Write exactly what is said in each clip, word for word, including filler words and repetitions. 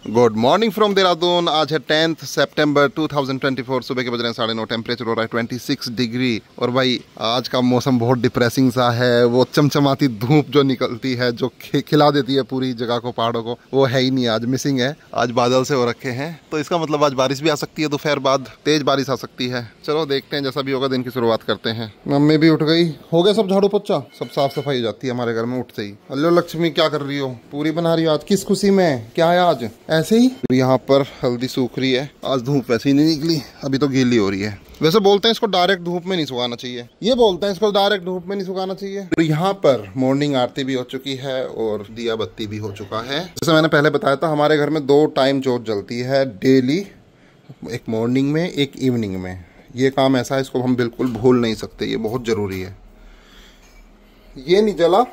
Good morning from Dehradun. आज है tenth सितंबर दो हज़ार चौबीस। सुबह के बज रहे हैं साढ़े नौ। टेम्परेचर हो रहा है छब्बीस डिग्री। और भाई आज का मौसम बहुत डिप्रेसिंग सा है। वो चमचमाती धूप जो निकलती है, जो खिला देती है पूरी जगह को, पहाड़ों को, वो है ही नहीं, आज मिसिंग है। आज बादल से हो रखे हैं, तो इसका मतलब आज बारिश भी आ सकती है। दोपहर बाद तेज बारिश आ सकती है। चलो देखते हैं, जैसा भी होगा दिन की शुरुआत करते हैं। मम्मी भी उठ गई, हो गया सब झाड़ू पोछा, सब साफ सफाई हो जाती है हमारे घर में उठते ही। हेलो लक्ष्मी, क्या कर रही हो? पूरी बना रही हो आज? किस खुशी में? क्या है आज? ऐसे ही। यहाँ पर हल्दी सूख रही है। आज धूप वैसे ही नहीं निकली, अभी तो गीली हो रही है। वैसे बोलते हैं इसको डायरेक्ट धूप में नहीं सुखाना चाहिए, ये बोलते हैं इसको डायरेक्ट धूप में नहीं सुखाना चाहिए। तो यहाँ पर मॉर्निंग आरती भी हो चुकी है और दिया बत्ती भी हो चुका है। जैसे मैंने पहले बताया था, हमारे घर में दो टाइम जोत जलती है डेली, एक मॉर्निंग में, एक इवनिंग में। ये काम ऐसा है, इसको हम बिल्कुल भूल नहीं सकते, ये बहुत जरूरी है। ये नहीं जला,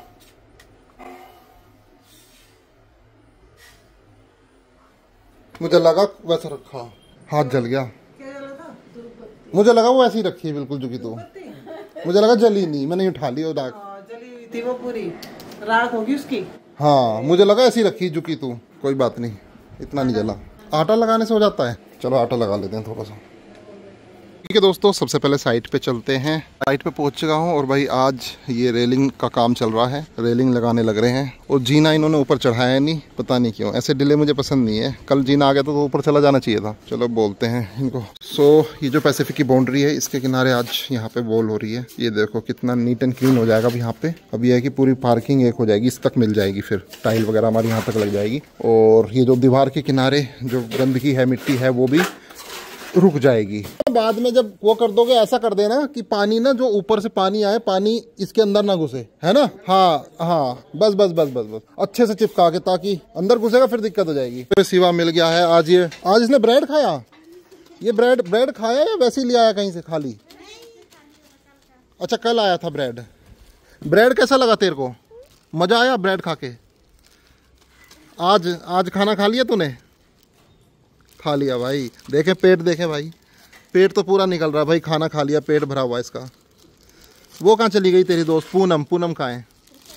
मुझे लगा वैसा रखा, हाथ जल गया। मुझे लगा वो ऐसी ही रखी है बिल्कुल झुकी, तो मुझे लगा जली नहीं, मैंने उठा ली और राख जली हुई थी, वो पूरी राख होगी उसकी। हाँ, मुझे लगा ऐसी रखी झुकी, तो कोई बात नहीं, इतना नहीं जला। आटा लगाने से हो जाता है। चलो आटा लगा लेते हैं थोड़ा सा। ठीक है दोस्तों, सबसे पहले साइट पे चलते हैं। साइट पे पहुंच चुका हूँ और भाई आज ये रेलिंग का काम चल रहा है, रेलिंग लगाने लग रहे हैं। और जीना इन्होंने ऊपर चढ़ाया नहीं, पता नहीं क्यों। ऐसे डिले मुझे पसंद नहीं है। कल जीना आ गया था तो ऊपर चला जाना चाहिए था। चलो बोलते हैं इनको। सो ये जो पैसिफिक की बाउंड्री है, इसके किनारे आज यहाँ पे वॉल हो रही है। ये देखो कितना नीट एंड क्लीन हो जाएगा अब यहाँ पे। अब ये है कि पूरी पार्किंग एक हो जाएगी, इस तक मिल जाएगी, फिर टाइल वगैरह हमारी यहाँ तक लग जाएगी। और ये जो दीवार के किनारे जो गंदगी है, मिट्टी है, वो भी रुक जाएगी। बाद में जब वो कर दोगे, ऐसा कर देना कि पानी ना, जो ऊपर से पानी आए, पानी इसके अंदर ना घुसे, है ना? हाँ हाँ, बस बस बस बस बस अच्छे से चिपका के, ताकि अंदर घुसेगा फिर दिक्कत हो जाएगी। तो सिवा मिल गया है आज। ये आज इसने ब्रेड खाया। ये ब्रेड ब्रेड खाया या वैसे ही ले आया कहीं से खाली? अच्छा, कल आया था ब्रेड। ब्रेड कैसा लगा तेरे को? मजा आया ब्रेड खा के? आज आज खाना खा लिया तूने? खा लिया भाई। देखे पेट, देखे भाई, पेट तो पूरा निकल रहा भाई। खाना खा लिया, पेट भरा हुआ इसका। वो कहाँ चली गई तेरी दोस्त पूनम? पूनम कहाँ है?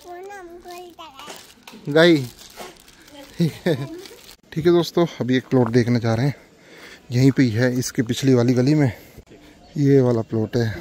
गई। ठीक है ठीक है दोस्तों, अभी एक प्लॉट देखने जा रहे हैं। यहीं पे ही है, इसकी पिछली वाली गली में ये वाला प्लॉट है।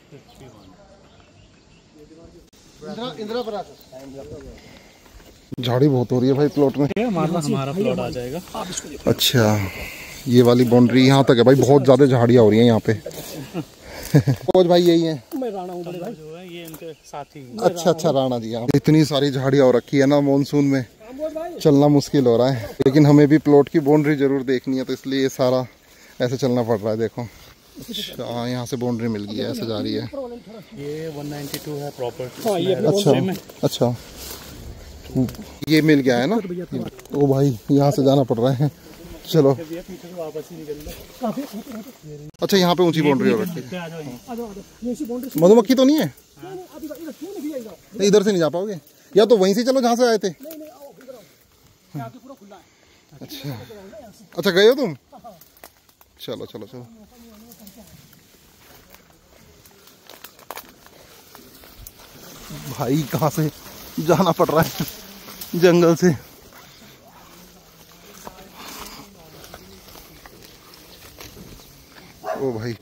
झाड़ी बहुत हो रही है भाई प्लॉट में। हमारा प्लॉट आ जाएगा। अच्छा, ये वाली बाउंड्री यहाँ तक है भाई। बहुत ज्यादा झाड़ियाँ हो रही हैं यहाँ पे। खोज भाई यही है। मैं राणा हूँ भाई, ये इनके साथी। अच्छा अच्छा, राणा जी। यहाँ इतनी सारी झाड़ियाँ हो रखी है ना, मानसून में चलना मुश्किल हो रहा है। लेकिन हमें भी प्लॉट की बाउंड्री जरूर देखनी है, तो इसलिए ये सारा ऐसे चलना पड़ रहा है। देखो, अच्छा यहाँ से बाउंड्री मिल गई है, ऐसे जा रही है। ये एक सौ बानवे है प्रॉपर्टी। अच्छा अच्छा, ये मिल गया है ना। ओ भाई, यहाँ से जाना पड़ रहा है। चलो, अच्छा यहाँ पे ऊंची बाउंड्री हो रखी है। मधुमक्खी तो नहीं है? नहीं, इधर से नहीं जा पाओगे, या तो वहीं से चलो जहाँ से आए थे। अच्छा अच्छा, गए हो तुम? चलो चलो चलो। भाई कहाँ से जाना पड़ रहा है, जंगल से। ओ भाई,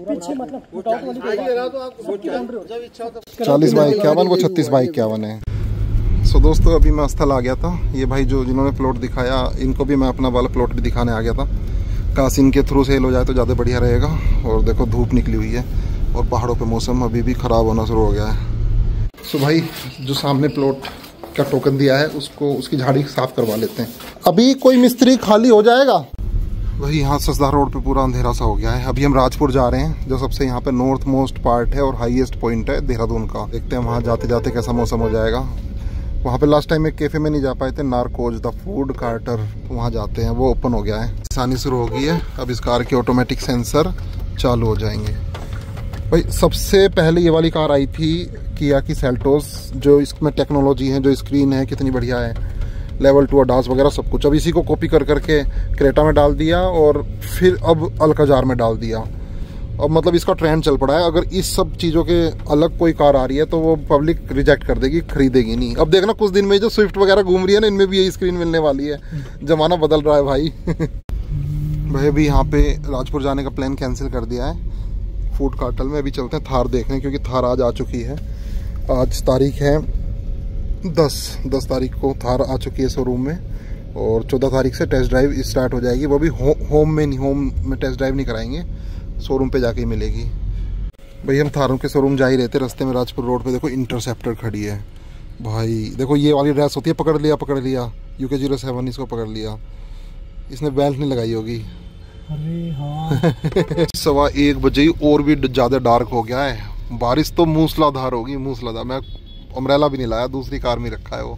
चालीस बाई इक्यावन, वो छत्तीस बाई इक्यावन है। सो दोस्तों, अभी मैं स्थल आ गया था। ये भाई जो जिन्होंने प्लॉट दिखाया, इनको भी मैं अपना वाला प्लॉट भी दिखाने आ गया था। काश इनके थ्रू सेल हो जाए तो ज़्यादा बढ़िया रहेगा। और देखो धूप निकली हुई है और पहाड़ों पे मौसम अभी भी ख़राब होना शुरू हो गया है। सो भाई, जो सामने प्लॉट का टोकन दिया है, उसको, उसकी झाड़ी साफ करवा लेते हैं। अभी कोई मिस्त्री खाली हो जाएगा। वही यहाँ ससदा रोड पे पूरा अंधेरा सा हो गया है। अभी हम राजपुर जा रहे हैं, जो सबसे यहाँ पे नॉर्थ मोस्ट पार्ट है और हाईएस्ट पॉइंट है देहरादून का। देखते हैं वहाँ जाते जाते कैसा मौसम हो जाएगा। वहाँ पे लास्ट टाइम एक कैफे में नहीं जा पाए थे, नारकोज द फूड कार्टर, वहाँ जाते हैं, वो ओपन हो गया है। आसानी शुरू हो गई है। अब इस कार के ऑटोमेटिक सेंसर चालू हो जाएंगे। भाई सबसे पहले ये वाली कार आई थी, किया की सेल्टोस। जो इसमें टेक्नोलॉजी है, जो स्क्रीन है, कितनी बढ़िया है, लेवल टू अडास वगैरह सब कुछ। अब इसी को कॉपी कर करके क्रेटा में डाल दिया और फिर अब अल्काजार में डाल दिया। अब मतलब इसका ट्रेंड चल पड़ा है। अगर इस सब चीज़ों के अलग कोई कार आ रही है तो वो पब्लिक रिजेक्ट कर देगी, खरीदेगी नहीं। अब देखना कुछ दिन में जो स्विफ्ट वगैरह घूम रही है ना, इनमें भी यही स्क्रीन मिलने वाली है। जमाना बदल रहा है भाई। भाई अभी यहाँ पे राजपुर जाने का प्लान कैंसिल कर दिया है फूड कार्टल में। अभी चलते हैं थार देखने, क्योंकि थार आज आ चुकी है। आज तारीख है दस दस तारीख को थार आ चुकी है शोरूम में, और चौदह तारीख से टेस्ट ड्राइव स्टार्ट हो जाएगी। वो भी हो, होम में नहीं, होम में टेस्ट ड्राइव नहीं कराएंगे, शोरूम पे जाके ही मिलेगी। भाई हम थारों के शोरूम जा ही रहते, रास्ते में राजपुर रोड पे देखो इंटरसेप्टर खड़ी है। भाई देखो ये वाली ड्रेस होती है, पकड़ लिया पकड़ लिया यूके जीरो सेवन, इसको पकड़ लिया। इसने बेल्ट नहीं लगाई होगी। अरे हाँ। सवा एक बजे ही और भी ज़्यादा डार्क हो गया है। बारिश तो मूसलाधार होगी, मूसलाधार। मैं अम्ब्रेला भी नहीं लाया, दूसरी कार में रखा है वो।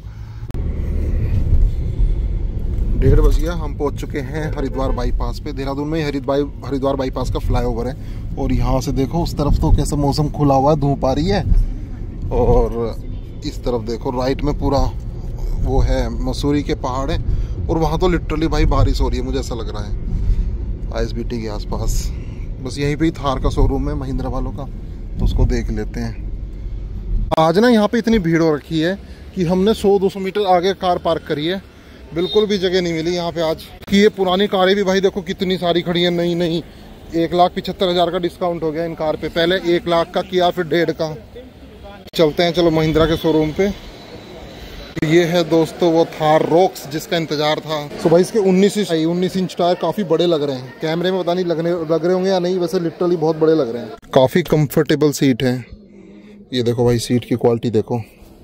डेढ़ बज गया, हम पहुंच चुके हैं हरिद्वार बाईपास पे। देहरादून में हरिद्वार हरिद्वार बाईपास का फ्लाईओवर है, और यहाँ से देखो उस तरफ तो कैसा मौसम खुला हुआ है, धूप आ रही है। और इस तरफ देखो राइट में पूरा वो है, मसूरी के पहाड़ है, और वहाँ तो लिटरली भाई बारिश हो रही है, मुझे ऐसा लग रहा है आईएसबीटी के आसपास। बस यहीं पे ही थार का शोरूम है महिंद्रा वालों का, तो उसको देख लेते हैं। आज ना यहाँ पे इतनी भीड़ हो रखी है कि हमने सौ दो सौ मीटर आगे कार पार्क करी है, बिल्कुल भी जगह नहीं मिली यहाँ पे आज। कि ये पुरानी कारें भी भाई देखो कितनी सारी खड़ी है, नई नई। एक लाख पिछहत्तर हजार का डिस्काउंट हो गया इन कार पे, पहले एक लाख का किया, फिर डेढ़ का। चलते हैं चलो महिंद्रा के शोरूम पे। ये है दोस्तों वो थार रॉक्स जिसका इंतजार था। सो भाई इसके उन्नीस इंच उन्नीस इंच टायर काफी बड़े लग रहे हैं, कैमरे में पता नहीं लगने लग रहे होंगे या नहीं, वैसे लिटरली बहुत बड़े लग रहे हैं। काफी कंफर्टेबल सीट है। ये देखो भाई सीट की क्वालिटी देखो,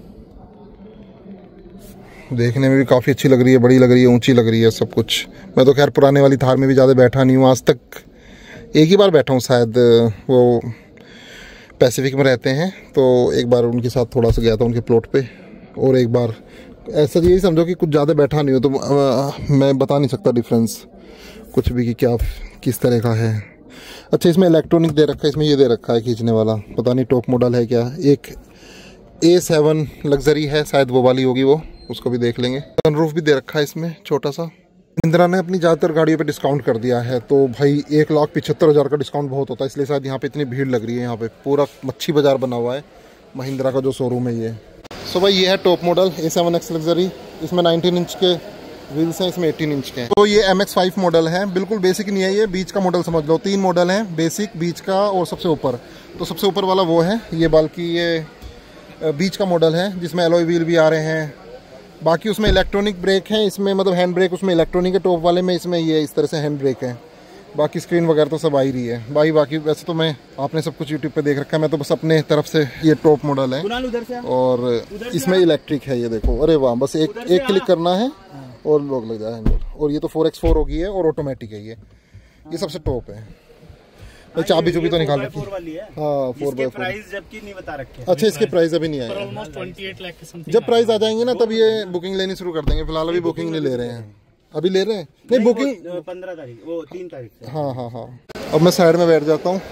देखने में भी काफ़ी अच्छी लग रही है, बड़ी लग रही है, ऊंची लग रही है, सब कुछ। मैं तो खैर पुराने वाली थार में भी ज़्यादा बैठा नहीं हूँ आज तक, एक ही बार बैठा हूँ शायद, वो पैसिफिक में रहते हैं तो एक बार उनके साथ थोड़ा सा गया था उनके प्लॉट पे, और एक बार ऐसा यही समझो कि कुछ ज़्यादा बैठा नहीं हो तो आ, मैं बता नहीं सकता डिफरेंस कुछ भी कि क्या किस तरह का है। अच्छा इसमें इलेक्ट्रॉनिक दे रखा है, इसमें ये दे रखा है खींचने वाला, पता नहीं टॉप मॉडल है क्या। एक ए सेवन लग्जरी है शायद, वो वाली होगी वो, उसको भी देख लेंगे। सनरूफ भी दे रखा है इसमें छोटा सा। महिंद्रा ने अपनी ज़्यादातर गाड़ियों पे डिस्काउंट कर दिया है, तो भाई एक लाख पिछहत्तर हज़ार का डिस्काउंट बहुत होता है, इसलिए शायद यहाँ पे इतनी भीड़ लग रही है। यहाँ पे पूरा मच्छी बाजार बना हुआ है महिंद्रा का जो शोरूम है ये। सो भाई ये है top model A seven X luxury, इसमें नाइनटीन इंच के व्हील्स हैं, इसमें एटीन इंच के हैं। तो ये एम एक्स फाइव मॉडल है, बिल्कुल बेसिक नहीं है ये, बीच का मॉडल समझ लो। तीन मॉडल हैं, बेसिक, बीच का और सबसे ऊपर। तो सबसे ऊपर वाला वो है ये, बल्कि ये बीच का मॉडल है जिसमें एलॉय व्हील भी आ रहे हैं। बाकी उसमें इलेक्ट्रॉनिक ब्रेक है, इसमें मतलब हैंड ब्रेक उसमें इलेक्ट्रॉनिक है, टॉप वाले में इसमें ये इस तरह से हैंड ब्रेक है। बाकी स्क्रीन वगैरह तो सब आ ही रही है भाई। बाकी वैसे तो मैं आपने सब कुछ यूट्यूब पे देख रखा है, मैं तो बस अपने तरफ से, ये टॉप मॉडल है और इसमें इलेक्ट्रिक है ये देखो। अरे वाह, बस एक एक क्लिक करना है और लॉक लग जाए। और ये तो फोर एक्स फोर होगी है और ऑटोमेटिक है ये ये सबसे टॉप है। तो चाबी चुबी तो निकाल रखी है। हाँ फोर बाई फोर, जबकि नहीं बता रखे। अच्छा इसके प्राइस अभी नहीं आए, जब प्राइस आ जाएंगे ना तब ये बुकिंग लेनी शुरू कर देंगे। फिलहाल अभी बुकिंग नहीं ले रहे हैं, अभी ले रहे हैं नहीं बुकिंग पंद्रह तारीख वो तीन तारीख से। हाँ हाँ हाँ। अब मैं साइड में बैठ जाता हूँ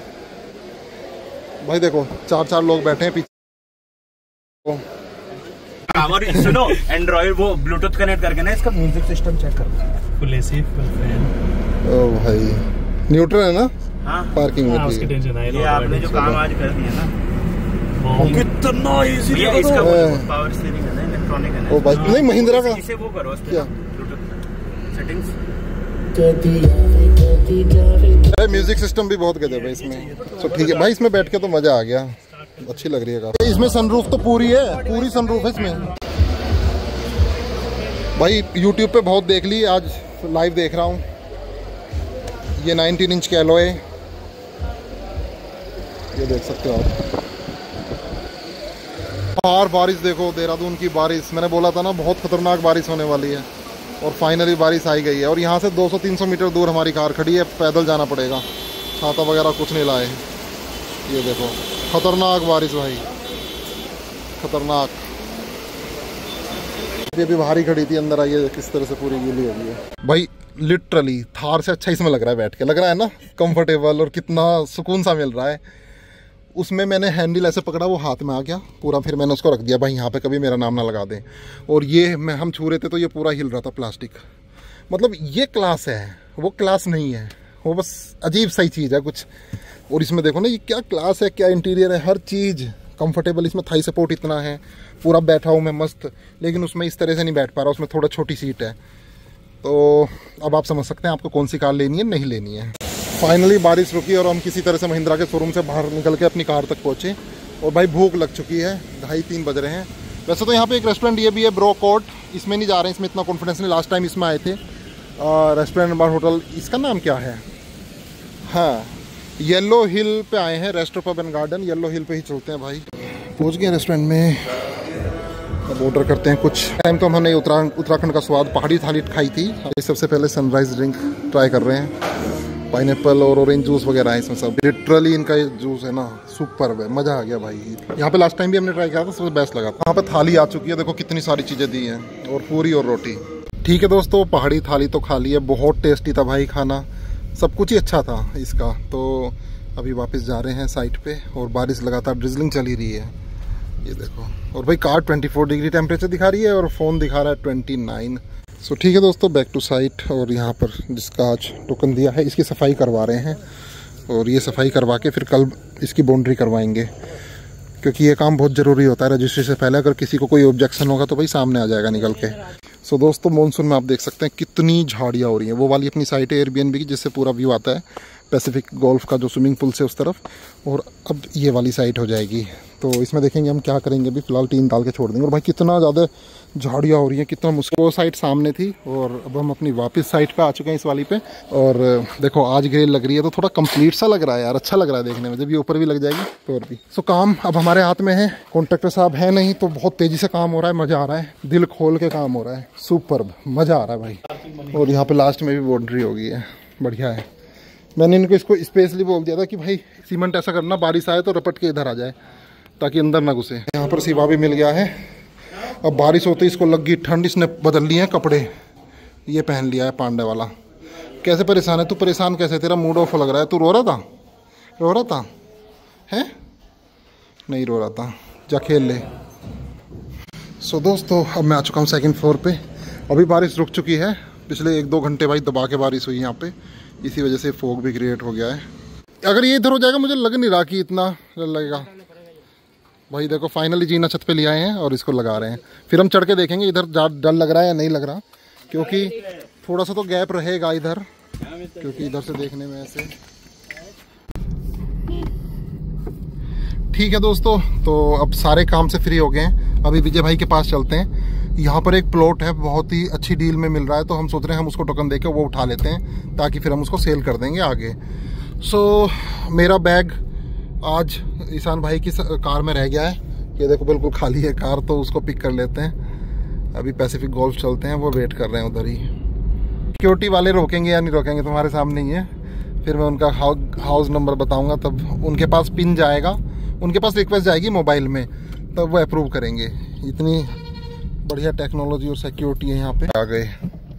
भाई, देखो चार चार लोग बैठे हैं पीछे। और सुनो एंड्रॉइड वो ब्लूटूथ कनेक्ट करके ना इसका म्यूजिक सिस्टम चेक करो। Full AC full fan. ओ भाई न्यूट्रल है ना। हाँ पार्किंग में उसकी टेंशन है। ये आपने जो काम आज कर दिया ना कितना इजी भैया, इसका पावर स्टीयरिंग है ना, इलेक्ट्रॉनिक है ना। ओ भाई नहीं महिंद्रा का इसे वो करो क्या सेटिंग्स। अरे म्यूजिक सिस्टम भी बहुत गजब है इसमें। तो ठीक है भाई, इसमें बैठ के तो मजा आ गया, अच्छी लग रही है काफी। इसमें सनरूफ तो पूरी है, पूरी सनरूफ है इसमें भाई। यूट्यूब पे बहुत देख ली, आज लाइव देख रहा हूँ। ये नाइनटीन इंच के एलॉय, ये देख सकते हो आप। बाहर बारिश देखो, देहरादून की बारिश, मैंने बोला था ना बहुत खतरनाक बारिश होने वाली है, और फाइनली बारिश आई गई है। और यहाँ से दो सौ तीन सौ मीटर दूर हमारी कार खड़ी है, पैदल जाना पड़ेगा, छाता वगैरह कुछ नहीं लाए। ये देखो खतरनाक बारिश भाई, खतरनाक। ये भी बाहर ही खड़ी थी, अंदर आई है किस तरह से पूरी गीली हो गई है भाई। लिटरली थार से अच्छा इसमें लग रहा है बैठ के, लग रहा है ना कंफर्टेबल, और कितना सुकून सा मिल रहा है। उसमें मैंने हैंडल ऐसे पकड़ा, वो हाथ में आ गया पूरा, फिर मैंने उसको रख दिया भाई यहाँ पे कभी मेरा नाम ना लगा दें। और ये मैं हम छू रहे थे तो ये पूरा हिल रहा था प्लास्टिक। मतलब ये क्लास है, वो क्लास नहीं है, वो बस अजीब सी चीज़ है कुछ। और इसमें देखो ना ये क्या क्लास है, क्या इंटीरियर है, हर चीज़ कंफर्टेबल। इसमें थाई सपोर्ट इतना है, पूरा बैठा हूँ मैं मस्त, लेकिन उसमें इस तरह से नहीं बैठ पा रहा, उसमें थोड़ा छोटी सीट है। तो अब आप समझ सकते हैं आपको कौन सी कार लेनी है, नहीं लेनी है। फाइनली बारिश रुकी और हम किसी तरह से महिंद्रा के शोरूम से बाहर निकल के अपनी कार तक पहुँचे। और भाई भूख लग चुकी है, ढाई तीन बज रहे हैं। वैसे तो यहाँ पे एक रेस्टोरेंट ये भी है ब्रो कोर्ट, इसमें नहीं जा रहे हैं, इसमें इतना कॉन्फिडेंस नहीं। लास्ट टाइम इसमें आए थे, रेस्टोरेंट बार होटल, इसका नाम क्या है, हाँ येलो हिल पे आए हैं, resto pub and garden. Yellow hill पे ही चलते हैं भाई। पहुँच गए रेस्टोरेंट में, अब ऑर्डर करते हैं कुछ। टाइम तो हमने उत्तरा उत्तराखंड का स्वाद पहाड़ी थाली खाई थी। सबसे पहले सनराइज ड्रिंक ट्राई कर रहे हैं। पाइनएप्पल और ऑरेंज जूस वगैरह है इसमें सब। लिटरली इनका ये जूस है ना सुपर है, मज़ा आ गया भाई। यहाँ पे लास्ट टाइम भी हमने ट्राई किया था, सबसे बेस्ट लगा था। यहाँ पे थाली आ चुकी है, देखो कितनी सारी चीज़ें दी हैं, और पूरी और रोटी। ठीक है दोस्तों, पहाड़ी थाली तो खा ली है, बहुत टेस्टी था भाई खाना, सब कुछ ही अच्छा था इसका। तो अभी वापस जा रहे हैं साइट पे, और बारिश लगातार ड्रिजलिंग चल ही रही है, ये देखो। और भाई कार चौबीस डिग्री टेम्परेचर दिखा रही है और फ़ोन दिखा रहा है उनतीस। सो ठीक है दोस्तों, बैक टू साइट। और यहाँ पर जिसका आज टोकन दिया है, इसकी सफाई करवा रहे हैं, और ये सफाई करवा के फिर कल इसकी बाउंड्री करवाएंगे, क्योंकि ये काम बहुत ज़रूरी होता है रजिस्ट्री से पहले। अगर किसी को कोई ऑब्जेक्शन होगा तो भाई सामने आ जाएगा निकल के। सो so, दोस्तों मानसून में आप देख सकते हैं कितनी झाड़ियाँ हो रही हैं। वो वाली अपनी साइट है एयरबीएनबी की, जिससे पूरा व्यू आता है पैसिफिक गोल्फ का जो स्विमिंग पूल से उस तरफ, और अब ये वाली साइट हो जाएगी। तो इसमें देखेंगे हम क्या करेंगे। अभी फिलहाल टीन डाल के छोड़ देंगे। और भाई कितना ज़्यादा झाड़ियाँ हो रही हैं, कितना मुश्किल। वो साइड सामने थी, और अब हम अपनी वापस साइड पे आ चुके हैं इस वाली पे। और देखो आज ग्रिल लग रही है, तो थोड़ा कंप्लीट सा लग रहा है यार, अच्छा लग रहा है देखने में। जब ये ऊपर भी लग जाएगी तो और भी। सो काम अब हमारे हाथ में है, कॉन्ट्रैक्टर साहब है नहीं, तो बहुत तेज़ी से काम हो रहा है, मज़ा आ रहा है, दिल खोल के काम हो रहा है, सुपर्ब, मज़ा आ रहा है भाई। और यहाँ पर लास्ट में भी बाउंड्री हो गई है, बढ़िया है। मैंने इनको इसको स्पेशली बोल दिया था कि भाई सीमेंट ऐसा करना, बारिश आए तो रपट के इधर आ जाए, ताकि अंदर ना घुसे। यहाँ पर सिवा भी मिल गया है। अब बारिश होते ही इसको लग गई ठंड, इसने बदल लिए हैं कपड़े, ये पहन लिया है पांडे वाला। कैसे परेशान है तू? परेशान कैसे? तेरा मूड ऑफ लग रहा है, तू रो रहा था? रो रहा था है? नहीं रो रहा था, जा खेल ले। सो दोस्तों अब मैं आ चुका हूँ सेकंड फ्लोर पे। अभी बारिश रुक चुकी है, पिछले एक दो घंटे भाई दबा के बारिश हुई यहाँ पे, इसी वजह से फोग भी क्रिएट हो गया है। अगर ये इधर हो जाएगा, मुझे लग नहीं रहा कि इतना लगेगा भाई। देखो फाइनली जीना छत पे ले आए हैं और इसको लगा रहे हैं, फिर हम चढ़ के देखेंगे इधर डर लग रहा है या नहीं लग रहा, क्योंकि थोड़ा सा तो गैप रहेगा इधर, क्योंकि इधर से देखने में ऐसे। ठीक है दोस्तों, तो अब सारे काम से फ्री हो गए हैं, अभी विजय भाई के पास चलते हैं। यहाँ पर एक प्लॉट है, बहुत ही अच्छी डील में मिल रहा है, तो हम सोच रहे हैं हम उसको टोकन देके वो उठा लेते हैं, ताकि फिर हम उसको सेल कर देंगे आगे। सो मेरा बैग आज ईशान भाई की कार में रह गया है, ये देखो बिल्कुल खाली है कार, तो उसको पिक कर लेते हैं। अभी पैसिफिक गोल्फ चलते हैं, वो वेट कर रहे हैं उधर ही। सिक्योरिटी वाले रोकेंगे या नहीं रोकेंगे तुम्हारे सामने ही है, फिर मैं उनका हाउस नंबर बताऊंगा, तब उनके पास पिन जाएगा, उनके पास रिक्वेस्ट जाएगी मोबाइल में, तब वो अप्रूव करेंगे। इतनी बढ़िया टेक्नोलॉजी और सिक्योरिटी है यहाँ पे। आ गए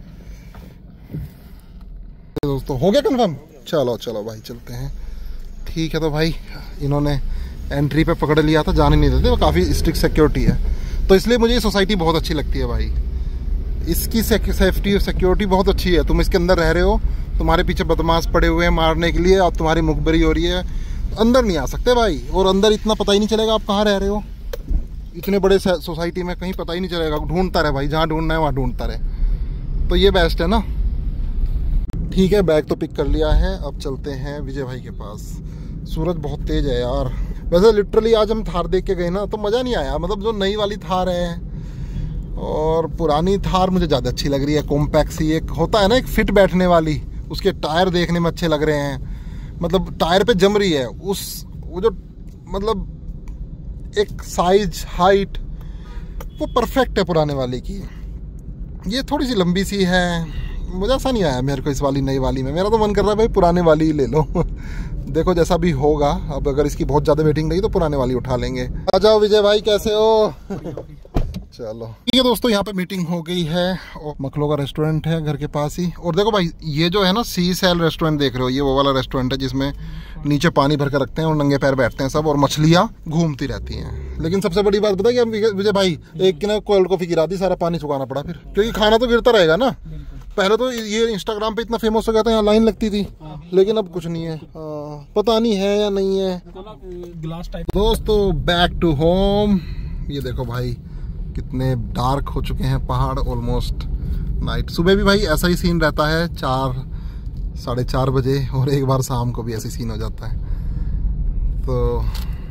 दोस्तों, हो गया कंफर्म? चलो चलो भाई चलते हैं। ठीक है, तो भाई इन्होंने एंट्री पे पकड़ लिया था, जाने नहीं देते, वो काफ़ी स्ट्रिक्ट सिक्योरिटी है, तो इसलिए मुझे ये सोसाइटी बहुत अच्छी लगती है भाई। इसकी सेफ्टी और सिक्योरिटी बहुत अच्छी है। तुम इसके अंदर रह रहे हो, तुम्हारे पीछे बदमाश पड़े हुए हैं मारने के लिए, और तुम्हारी मुखबरी हो रही है, अंदर नहीं आ सकते भाई। और अंदर इतना पता ही नहीं चलेगा आप कहाँ रह रहे हो, इतने बड़े सोसाइटी में कहीं पता ही नहीं चलेगा। ढूंढता रहे भाई, जहाँ ढूंढना है वहाँ ढूंढता रहे, तो ये बेस्ट है ना। ठीक है, बैग तो पिक कर लिया है, अब चलते हैं विजय भाई के पास। सूरज बहुत तेज है यार। वैसे लिटरली आज हम थार देख के गए ना, तो मज़ा नहीं आया। मतलब जो नई वाली थार है और पुरानी थार मुझे ज़्यादा अच्छी लग रही है। कॉम्पैक्ट सी एक होता है ना, एक फिट बैठने वाली, उसके टायर देखने में अच्छे लग रहे हैं, मतलब टायर पे जम रही है उस, वो जो मतलब एक साइज हाइट वो परफेक्ट है पुराने वाली की। ये थोड़ी सी लंबी सी है, मुझे ऐसा नहीं आया मेरे को इस वाली नई वाली में। मेरा तो मन कर रहा है भाई पुराने वाली ही ले लो। देखो जैसा भी होगा, अब अगर इसकी बहुत ज़्यादा वेटिंग रही तो पुराने वाली उठा लेंगे। आ जाओ विजय भाई, कैसे हो? चलो ठीक है दोस्तों, यहाँ पे मीटिंग हो गई है और मखलो का रेस्टोरेंट है घर के पास ही। और देखो भाई, ये जो है ना सी सेल रेस्टोरेंट देख रहे हो, ये वो वाला रेस्टोरेंट है जिसमें नीचे पानी भर के रखते हैं और नंगे पैर बैठते हैं सब, और मछलियाँ घूमती रहती हैं। लेकिन सबसे बड़ी बात बताइए विजय भाई, एक ना कोल्ड कॉफी गिरा दी, सारा पानी चुकाना पड़ा फिर, क्योंकि खाना तो गिरता रहेगा ना। पहले तो ये इंस्टाग्राम पे इतना फेमस हो गया था, यहाँ लाइन लगती थी, लेकिन अब कुछ नहीं है। आ, पता नहीं है या नहीं है। Glass type. दोस्तों बैक टू होम। ये देखो भाई कितने डार्क हो चुके हैं पहाड़, ऑलमोस्ट नाइट। सुबह भी भाई ऐसा ही सीन रहता है, चार साढ़े चार बजे, और एक बार शाम को भी ऐसी सीन हो जाता है। तो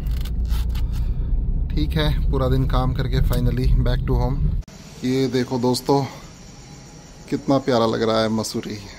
ठीक है, पूरा दिन काम करके फाइनली बैक टू होम। ये देखो दोस्तों कितना प्यारा लग रहा है मसूरी।